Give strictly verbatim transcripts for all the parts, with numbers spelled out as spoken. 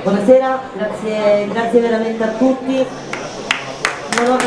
Buonasera, grazie, grazie veramente a tutti. Non ho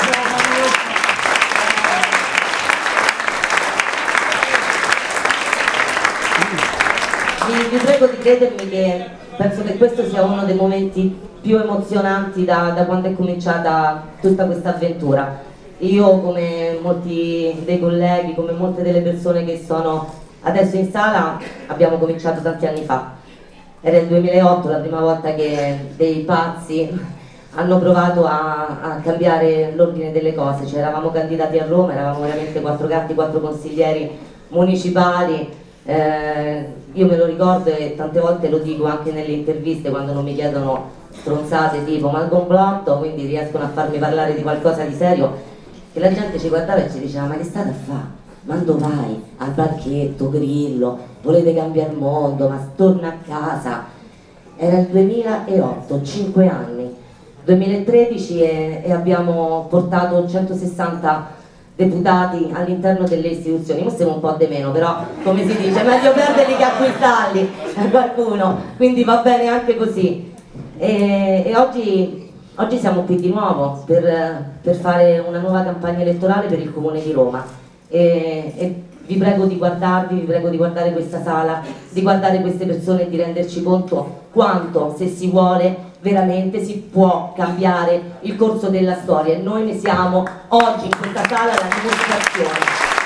vi, vi prego di credermi che penso che questo sia uno dei momenti più emozionanti da, da quando è cominciata tutta questa avventura. Io, come molti dei colleghi, come molte delle persone che sono adesso in sala, abbiamo cominciato tanti anni fa. Era il duemilaotto la prima volta che dei pazzi hanno provato a, a cambiare l'ordine delle cose. Cioè, eravamo candidati a Roma, eravamo veramente quattro gatti, quattro consiglieri municipali. Eh, io me lo ricordo e tante volte lo dico anche nelle interviste quando non mi chiedono stronzate tipo ma il complotto, quindi riescono a farmi parlare di qualcosa di serio, che la gente ci guardava e ci diceva ma che state a fare? Ma dove vai? Al parchetto, Grillo, volete cambiare il mondo, ma torna a casa. Era il duemilaotto, cinque anni, duemilatredici e, e abbiamo portato centosessanta deputati all'interno delle istituzioni. Ora siamo un po' di meno, però come si dice, meglio perderli che acquistarli a qualcuno, quindi va bene anche così. E, e oggi, oggi siamo qui di nuovo per, per fare una nuova campagna elettorale per il Comune di Roma. E, e vi prego di guardarvi, vi prego di guardare questa sala, di guardare queste persone e di renderci conto quanto, se si vuole, veramente si può cambiare il corso della storia, e noi ne siamo oggi in questa sala la dimostrazione.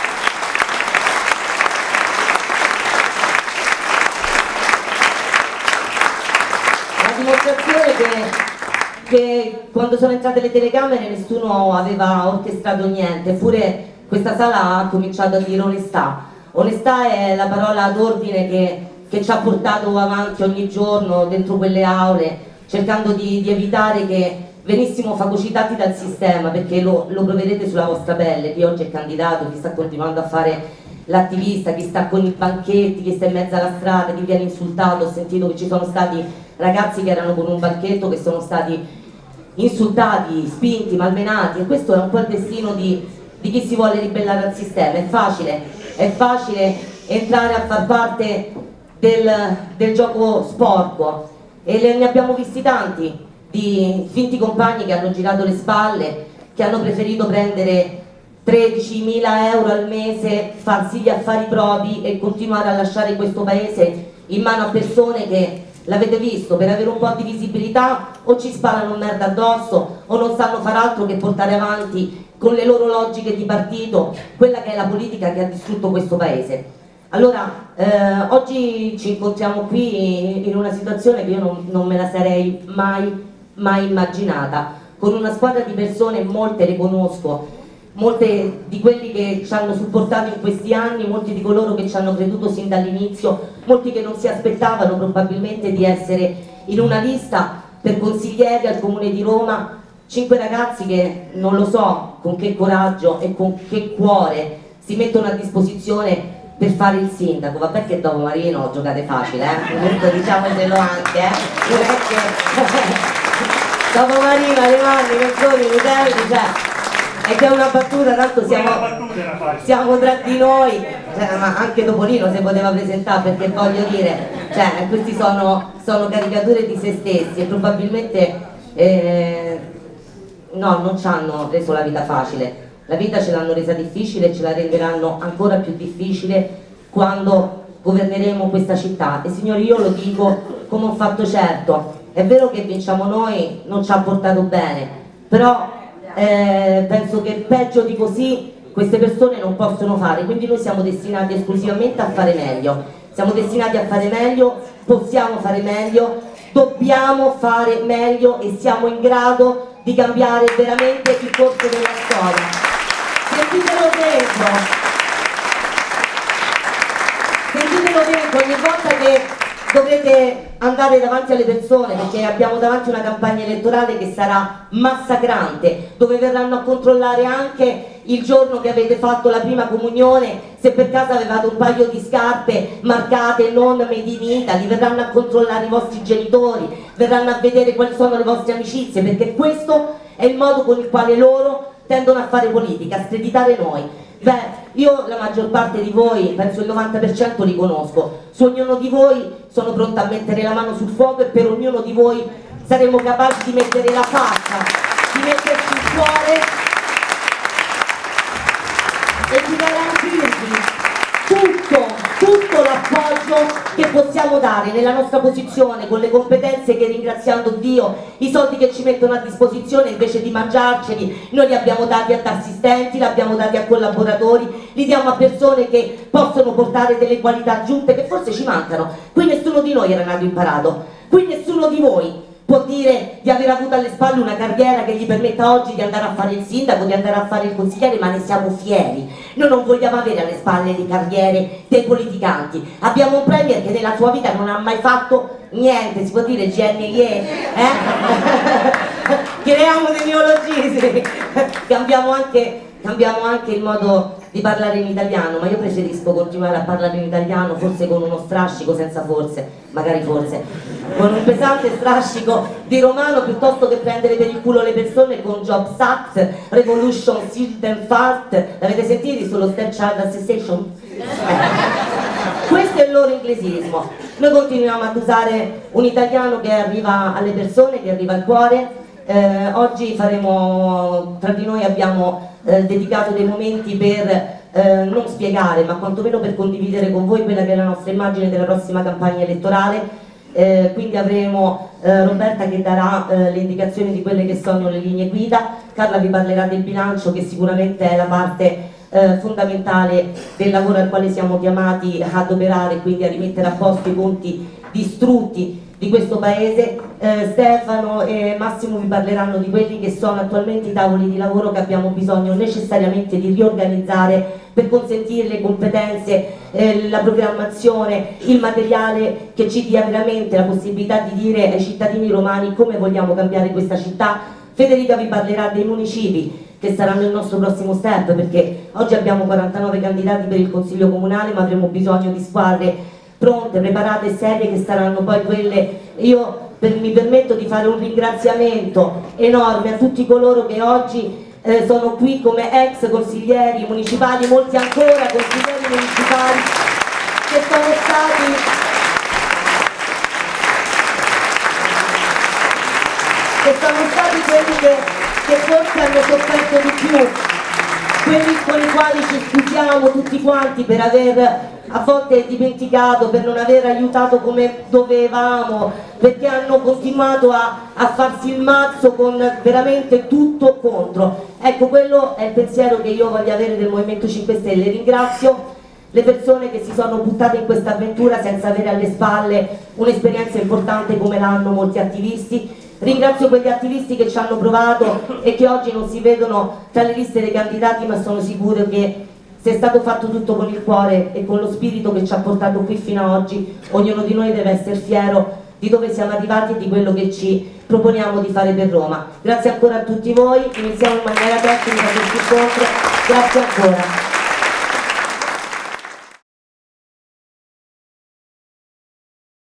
La dimostrazione che, che quando sono entrate le telecamere nessuno aveva orchestrato niente, eppure questa sala ha cominciato a dire onestà. Onestà è la parola d'ordine che, che ci ha portato avanti ogni giorno dentro quelle aule, cercando di, di evitare che venissimo fagocitati dal sistema, perché lo, lo proverete sulla vostra pelle. Chi oggi è candidato, chi sta continuando a fare l'attivista, chi sta con i banchetti, chi sta in mezzo alla strada, chi viene insultato. Ho sentito che ci sono stati ragazzi che erano con un banchetto che sono stati insultati, spinti, malmenati, e questo è un po' il destino di di chi si vuole ribellare al sistema. È facile, è facile entrare a far parte del, del gioco sporco, e le, ne abbiamo visti tanti di finti compagni che hanno girato le spalle, che hanno preferito prendere tredicimila euro al mese, farsi gli affari propri e continuare a lasciare questo paese in mano a persone che, l'avete visto, per avere un po' di visibilità o ci sparano merda addosso o non sanno far altro che portare avanti con le loro logiche di partito quella che è la politica che ha distrutto questo paese. Allora, eh, oggi ci incontriamo qui in una situazione che io non, non me la sarei mai, mai immaginata, con una squadra di persone, molte le conosco, molte di quelli che ci hanno supportato in questi anni, molti di coloro che ci hanno creduto sin dall'inizio, molti che non si aspettavano probabilmente di essere in una lista per consiglieri al Comune di Roma. Cinque ragazzi che non lo so con che coraggio e con che cuore si mettono a disposizione per fare il sindaco. Vabbè che dopo Marino giocate facile, eh? Questo diciamocelo anche, eh? Non è che dopo Marino, Alemanni, Mezzoni, Rutelli, cioè, è che è una battuta, tanto siamo, siamo tra di noi, cioè, ma anche Topolino si poteva presentare, perché voglio dire, cioè, questi sono, sono caricature di se stessi e probabilmente eh, no, non ci hanno reso la vita facile. La vita ce l'hanno resa difficile e ce la renderanno ancora più difficile quando governeremo questa città. E signori, io lo dico come un fatto certo, è vero che vinciamo noi non ci ha portato bene, però eh, penso che peggio di così queste persone non possono fare, quindi noi siamo destinati esclusivamente a fare meglio, siamo destinati a fare meglio, possiamo fare meglio, dobbiamo fare meglio e siamo in grado di cambiare veramente il corso della storia. Sentitelo dentro, sentitelo dentro ogni volta che dovete andare davanti alle persone, perché abbiamo davanti una campagna elettorale che sarà massacrante, dove verranno a controllare anche il giorno che avete fatto la prima comunione, se per caso avevate un paio di scarpe marcate non made in Italy, verranno a controllare i vostri genitori, verranno a vedere quali sono le vostre amicizie, perché questo è il modo con il quale loro tendono a fare politica, a screditare noi. Beh, io la maggior parte di voi, penso il novanta per cento li conosco, su ognuno di voi sono pronta a mettere la mano sul fuoco e per ognuno di voi saremo capaci di mettere la faccia, di metterci il cuore e di garantirvi tutto, tutto l'appoggio che possiamo dare nella nostra posizione, con le competenze che, ringraziando Dio, i soldi che ci mettono a disposizione invece di mangiarceli noi li abbiamo dati ad assistenti, li abbiamo dati a collaboratori, li diamo a persone che possono portare delle qualità aggiunte che forse ci mancano. Qui nessuno di noi era nato imparato, qui nessuno di voi può dire di aver avuto alle spalle una carriera che gli permetta oggi di andare a fare il sindaco, di andare a fare il consigliere, ma ne siamo fieri. Noi non vogliamo avere alle spalle le carriere dei politicanti. Abbiamo un premier che nella sua vita non ha mai fatto niente, si può dire G N I E? Eh? Creiamo dei neologismi, cambiamo anche, cambiamo anche il modo di parlare in italiano, ma io preferisco continuare a parlare in italiano, forse con uno strascico, senza forse, magari forse, con un pesante strascico di romano, piuttosto che prendere per il culo le persone con Jobs Act, Revolution, Shield and Fast. L'avete sentito sullo Stepchild Association? Eh. Questo è il loro inglesismo. Noi continuiamo ad usare un italiano che arriva alle persone, che arriva al cuore. Eh, oggi faremo, tra di noi abbiamo eh, dedicato dei momenti per eh, non spiegare, ma quantomeno per condividere con voi quella che è la nostra immagine della prossima campagna elettorale. Eh, quindi avremo eh, Roberta che darà eh, le indicazioni di quelle che sono le linee guida, Carla vi parlerà del bilancio, che sicuramente è la parte eh, fondamentale del lavoro al quale siamo chiamati ad operare, quindi a rimettere a posto i conti distrutti di questo paese. eh, Stefano e Massimo vi parleranno di quelli che sono attualmente i tavoli di lavoro che abbiamo bisogno necessariamente di riorganizzare per consentire le competenze, eh, la programmazione, il materiale che ci dia veramente la possibilità di dire ai cittadini romani come vogliamo cambiare questa città. Federica vi parlerà dei municipi che saranno il nostro prossimo step, perché oggi abbiamo quarantanove candidati per il Consiglio Comunale, ma avremo bisogno di squadre pronte, preparate e serie, che saranno poi quelle. Io per, mi permetto di fare un ringraziamento enorme a tutti coloro che oggi eh, sono qui come ex consiglieri municipali, molti ancora consiglieri municipali che sono stati che sono stati quelli che, che forse hanno sofferto di più, quelli con i quali ci scusiamo tutti quanti per aver a volte dimenticato, per non aver aiutato come dovevamo, perché hanno continuato a, a farsi il mazzo con veramente tutto contro. Ecco, quello è il pensiero che io voglio avere del Movimento cinque Stelle. Ringrazio le persone che si sono buttate in questa avventura senza avere alle spalle un'esperienza importante come l'hanno molti attivisti. Ringrazio quegli attivisti che ci hanno provato e che oggi non si vedono tra le liste dei candidati, ma sono sicuro che se è stato fatto tutto con il cuore e con lo spirito che ci ha portato qui fino ad oggi, ognuno di noi deve essere fiero di dove siamo arrivati e di quello che ci proponiamo di fare per Roma. Grazie ancora a tutti voi, iniziamo in maniera tecnica questo incontro, grazie ancora.